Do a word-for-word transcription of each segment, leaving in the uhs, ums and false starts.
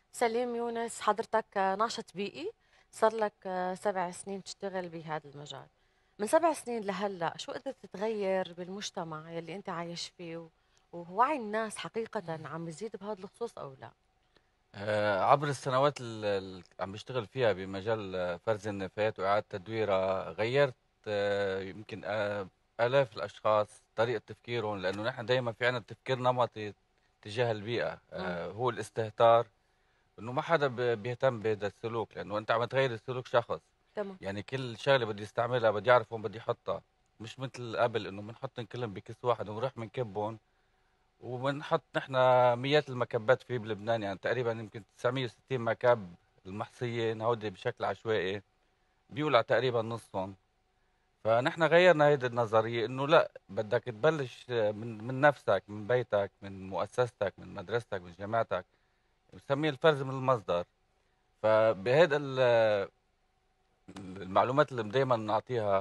سليم يونس، حضرتك ناشط بيئي، صار لك سبع سنين بتشتغل بهذا المجال. من سبع سنين لهلا شو قدرت تتغير بالمجتمع يلي انت عايش فيه، ووعي الناس حقيقة عم يزيد بهذا الخصوص او لا؟ آه، عبر السنوات اللي عم بشتغل فيها بمجال آه، فرز النفايات وإعادة تدويرها، غيرت آه، يمكن آه، آلاف الأشخاص طريقة تفكيرهم، لأنه نحن دائما في عنا تفكير نمطي تجاه البيئة. امم. آه، هو الاستهتار، إنه ما حدا ب- بيهتم بهذا السلوك، لأنه أنت عم تغير السلوك شخص. تمام. يعني كل شغلة بدي استعملها بدي أعرف وين بدي أحطها، مش مثل قبل إنه بنحطن كلهم بكيس واحد ونروح بنكبهم. وبنحط نحن مئات المكبات في بلبنان، يعني تقريبا يمكن تسعمية وستين مكب المحصية هودي بشكل عشوائي بيولع تقريبا نصهم. فنحن غيرنا هيدي النظرية، انه لا، بدك تبلش من من نفسك، من بيتك، من مؤسستك، من مدرستك، من جامعتك. بنسميه الفرز من المصدر. فبهيدا ال- المعلومات اللي دائما نعطيها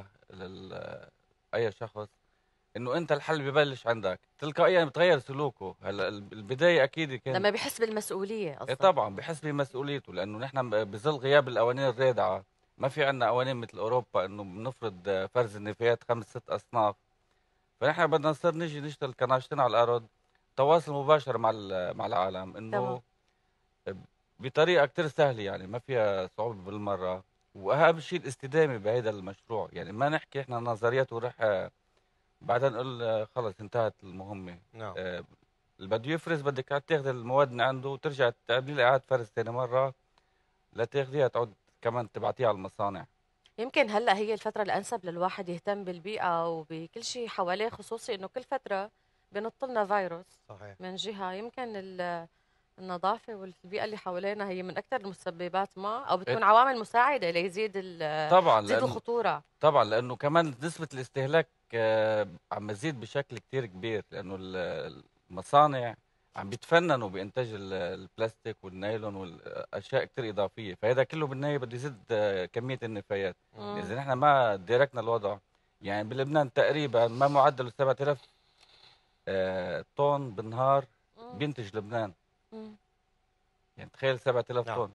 لأي شخص، انه انت الحل ببلش عندك تلقائيا بتغير سلوكه. هلا البداية اكيد كانت. لما بيحس بالمسؤولية ايه قصدك؟ طبعا بحس بمسؤوليته، لانه نحن بظل غياب القوانين الرادعه ما في عندنا قوانين مثل اوروبا انه بنفرض فرز النفايات خمس ست اصناف. فنحن بدنا نصير نجي نشتغل كناشطين على الارض، تواصل مباشر مع ال- مع العالم، تمام. انه بطريقه كتير سهله، يعني ما فيها صعوبه بالمره. واهم شيء الاستدامه بهذا المشروع، يعني ما نحكي احنا نظريات ونروح آه، بعدين نقول آه، خلص انتهت المهمه. نعم. آه، اللي بده يفرز بدك تاخذ المواد من عنده وترجع تعملي له اعاده فرز ثاني مره، لا تاخذيها تعود كمان تبعتيها على المصانع. يمكن هلا هي الفترة الأنسب للواحد يهتم بالبيئة وبكل شيء حواليه، خصوصي إنه كل فترة بينط لنا فيروس صحيح. من جهة. يمكن ال النظافة والبيئة اللي حوالينا هي من أكثر المسببات، ما أو إيه، بتكون عوامل مساعدة ليزيد ال- طبعا تزيد لانه الخطورة. طبعا لانه كمان نسبه الاستهلاك آه، عم تزيد بشكل كتير كبير، لانه ال- المصانع عم بيتفننوا بانتاج ال- البلاستيك والنايلون والاشياء كتير اضافيه، فهذا كله بالنهايه بده يزيد آه، كميه النفايات. مم. مم. اذا نحن ما داركنا الوضع، يعني بلبنان تقريبا ما معدل سبعة آلاف آه، طن بالنهار مم. بينتج لبنان. مم. يعني تخيل سبعة آلاف نعم. طن.